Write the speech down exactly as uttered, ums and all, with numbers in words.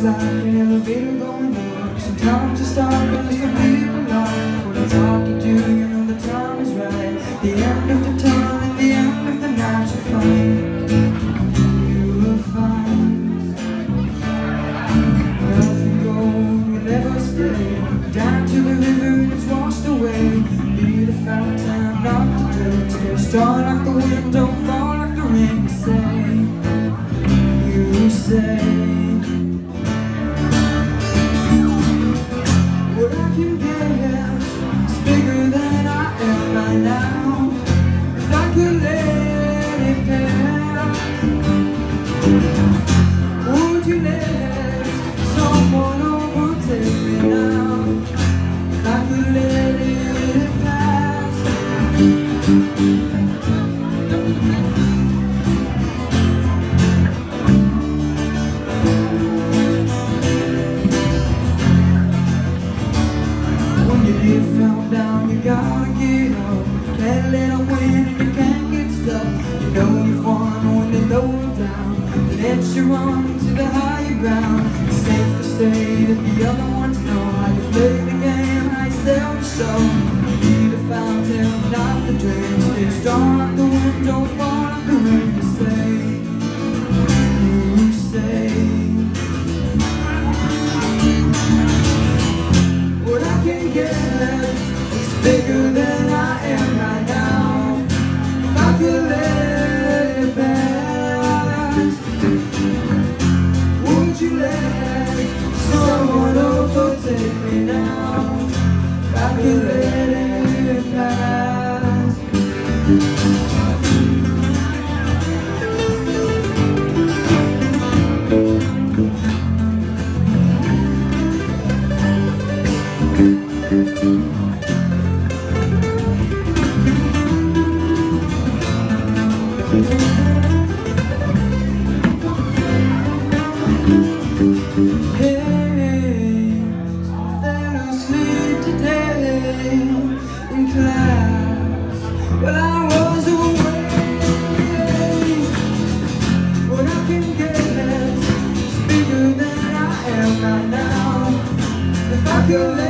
like an elevator going up. Sometimes I stop and listen to people lie. When I'm talking to you, you know the time is right. The end of the tunnel and the end of the night. You'll find, you will find nothing gold will ever stay. Down to the river and it's washed away. Be the fountain, not the dirt. Stay strong like the wind, don't fall like the rain. You say, you say what I can get is bigger than I am right now. If I could let it pass, would you let someone overtake me now? If I could let it pass. You fell down, you gotta get up. Can't let them win and you can't get stuck. You know you've won when they lower you down. Let you run to the higher ground. It's safe to say that the other ones know how you play the game, how you sell the show. Be the fountain, not the drain. Stay strong like the wind, don't fall like the rain. You say, you say what I can get is bigger than I am right now. If I could let it pass, would you let someone overtake me now? If I could let it pass. Hey, some fellas sleep today in class while I was away. What I can get is bigger than I am right now. If I could